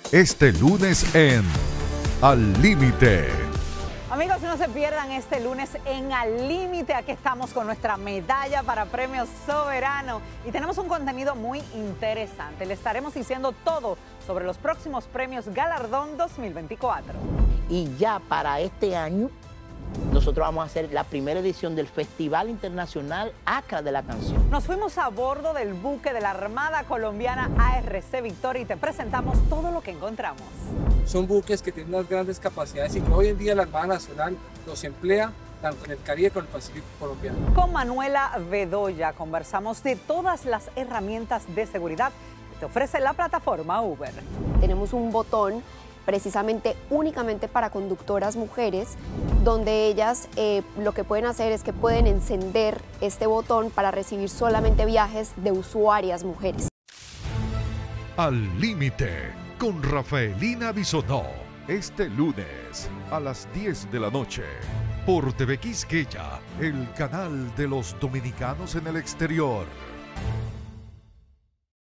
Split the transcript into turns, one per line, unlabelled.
este lunes en Al Límite.
Amigos, no se pierdan este lunes en Al Límite. Aquí estamos con nuestra medalla para Premio Soberano y tenemos un contenido muy interesante. Le estaremos diciendo todo sobre los próximos premios Galardón 2024.
Y ya para este año, nosotros vamos a hacer la primera edición del Festival Internacional Accra de la Canción.
Nos fuimos a bordo del buque de la Armada Colombiana ARC Victoria y te presentamos todo lo que encontramos.
Son buques que tienen unas grandes capacidades y que hoy en día la Armada Nacional los emplea tanto en el Caribe como en el Pacífico colombiano.
Con Manuela Bedoya conversamos de todas las herramientas de seguridad que te ofrece la plataforma Uber.
Tenemos un botón precisamente únicamente para conductoras mujeres, donde ellas lo que pueden hacer es que pueden encender este botón para recibir solamente viajes de usuarias mujeres.
Al Límite con Rafaelina Bisonó, este lunes a las 10 de la noche por TV Quisqueya, el canal de los dominicanos en el exterior.